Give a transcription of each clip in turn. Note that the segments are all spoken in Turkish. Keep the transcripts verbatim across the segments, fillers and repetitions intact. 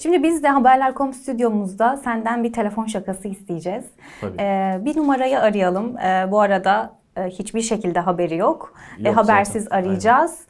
Şimdi biz de Haberler nokta com stüdyomuzda senden bir telefon şakası isteyeceğiz. Ee, bir numarayı arayalım. Ee, bu arada e, hiçbir şekilde haberi yok. yok e, habersiz zaten. arayacağız.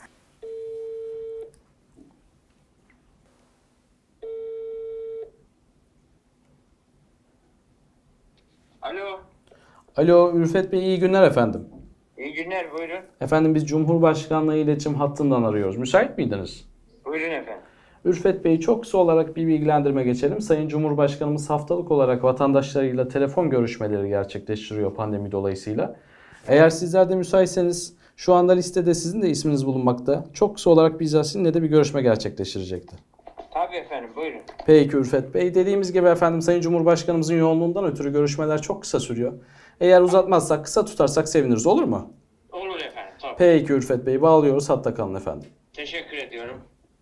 Aynen. Alo. Alo Ülfet Bey, iyi günler efendim. İyi günler, buyurun. Efendim biz Cumhurbaşkanlığı İletişim Hattı'ndan arıyoruz. Müsait miydiniz? Buyurun efendim. Ülfet Bey, çok kısa olarak bir bilgilendirme geçelim. Sayın Cumhurbaşkanımız haftalık olarak vatandaşlarıyla telefon görüşmeleri gerçekleştiriyor pandemi dolayısıyla. Eğer sizler de müsaitseniz şu anda listede sizin de isminiz bulunmakta. Çok kısa olarak bizzat sizinle de bir görüşme gerçekleştirecekti. Tabii efendim, buyurun. Peki Ülfet Bey. Dediğimiz gibi efendim Sayın Cumhurbaşkanımızın yoğunluğundan ötürü görüşmeler çok kısa sürüyor. Eğer uzatmazsak, kısa tutarsak seviniriz, olur mu? Olur efendim, tabii. Peki Ülfet Bey, bağlıyoruz, hatta kalın efendim. Teşekkür ediyorum.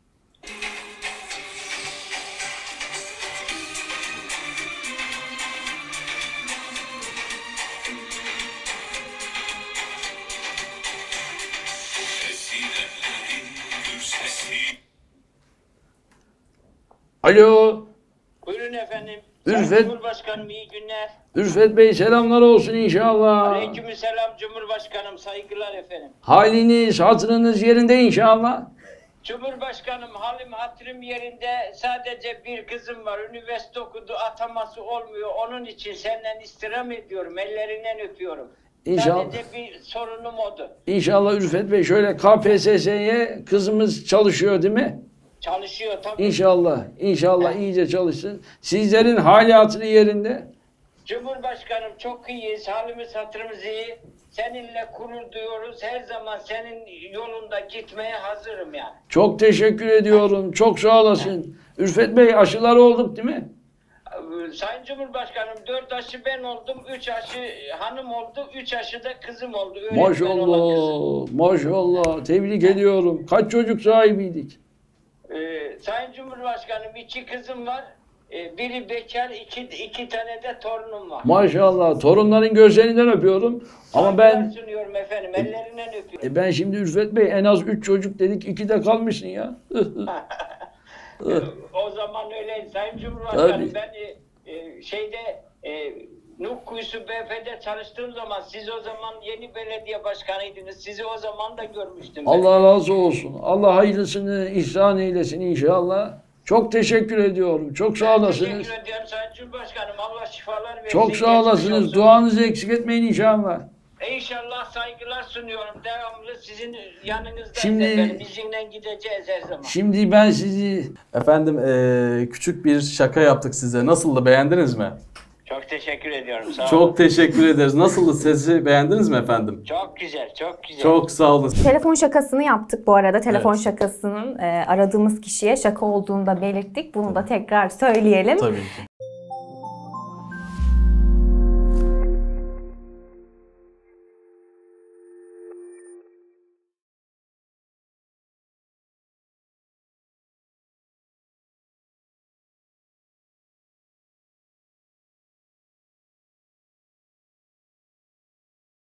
Alo. Buyurun efendim. Ülfet- Sayın Cumhurbaşkanım, iyi günler. Ülfet Bey, selamlar olsun inşallah. Aleykümselam Cumhurbaşkanım, saygılar efendim. Haliniz, hatırınız yerinde inşallah. Cumhurbaşkanım, halim hatırım yerinde, sadece bir kızım var, üniversite okudu, ataması olmuyor. Onun için senden istirham ediyorum, ellerinden öpüyorum. İnşallah. Sadece bir sorunum oldu. İnşallah Ülfet Bey, şöyle K P S S'ye kızımız çalışıyor değil mi? Çalışıyor tabii. İnşallah, inşallah iyice çalışsın. Sizlerin hali hatırı yerinde. Cumhurbaşkanım, çok iyiyiz, halimiz hatırımız iyi. Seninle gurur duyuyoruz. Her zaman senin yolunda gitmeye hazırım yani. Çok teşekkür ediyorum. Çok sağ olasın. Ülfet Bey, aşıları olduk değil mi? Sayın Cumhurbaşkanım, dört aşı ben oldum, üç aşı hanım oldu, üç aşı da kızım oldu. Öğretmen olan kızım. Maşallah, maşallah. Tebrik ediyorum. Kaç çocuk sahibiydik? Ee, Sayın Cumhurbaşkanım, iki kızım var. Ee, biri bekar, iki, iki tane de torunum var. Maşallah. Torunların gözlerinden öpüyorum. Ama Saygılar ben sunuyorum efendim, ellerinden öpüyorum. e ben şimdi Ülfet Bey, en az üç çocuk dedik, iki de kalmışsın ya. O zaman öyle Sayın Cumhurbaşkanım, Tabii. ben e, e, şeyde e, Nuh Kuyusu B F'de çalıştığım zaman, siz o zaman yeni belediye başkanıydınız. Sizi o zaman da görmüştüm. ben. Allah razı olsun. Allah hayırlısını ihsan eylesin inşallah. Çok teşekkür ediyorum. Çok sağ Ben olasınız. teşekkür ediyorum Sayın Cumhurbaşkanım. Allah şifalar versin. Çok sağ geçmiş olasınız. olsun. Duanızı eksik etmeyin inşallah. İnşallah saygılar sunuyorum. Devamlı sizin yanınızdayız Şimdi- efendim. Bizimle gideceğiz her zaman. Şimdi ben sizi... Efendim eee, küçük bir şaka yaptık size. Nasıldı? Beğendiniz mi? Çok teşekkür ediyorum. Sağ olun. Çok teşekkür ederiz. Nasıldı? Sesi beğendiniz mi efendim? Çok güzel, çok güzel. Çok sağ olun. Telefon şakasını yaptık bu arada. Telefon Evet. şakasının e, aradığımız kişiye şaka olduğunu da belirttik. Bunu da tekrar söyleyelim. Tabii ki.